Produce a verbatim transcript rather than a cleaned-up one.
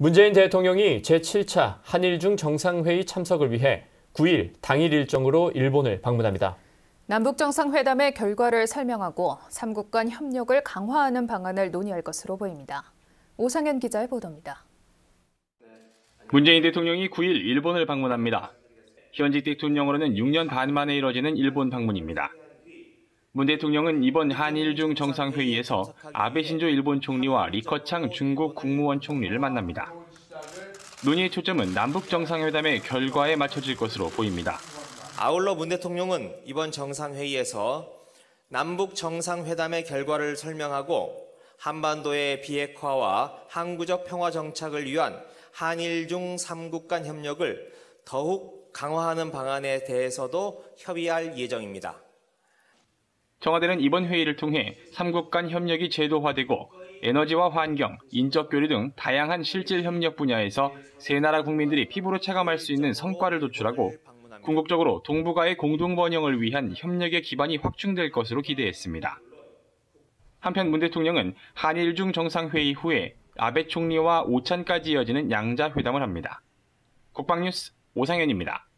문재인 대통령이 제칠 차 한일중 정상회의 참석을 위해 구 일 당일 일정으로 일본을 방문합니다. 남북정상회담의 결과를 설명하고 삼국 간 협력을 강화하는 방안을 논의할 것으로 보입니다. 오상현 기자의 보도입니다. 문재인 대통령이 구 일 일본을 방문합니다. 현직 대통령으로는 육 년 반 만에 이뤄지는 일본 방문입니다. 문 대통령은 이번 한일중 정상회의에서 아베 신조 일본 총리와 리커창 중국 국무원 총리를 만납니다. 논의의 초점은 남북 정상회담의 결과에 맞춰질 것으로 보입니다. 아울러 문 대통령은 이번 정상회의에서 남북 정상회담의 결과를 설명하고 한반도의 비핵화와 항구적 평화 정착을 위한 한일중 삼국 간 협력을 더욱 강화하는 방안에 대해서도 협의할 예정입니다. 청와대는 이번 회의를 통해 삼국 간 협력이 제도화되고 에너지와 환경, 인적 교류 등 다양한 실질 협력 분야에서 세 나라 국민들이 피부로 체감할 수 있는 성과를 도출하고 궁극적으로 동북아의 공동 번영을 위한 협력의 기반이 확충될 것으로 기대했습니다. 한편 문 대통령은 한일중 정상회의 후에 아베 총리와 오찬까지 이어지는 양자 회담을 합니다. 국방뉴스 오상현입니다.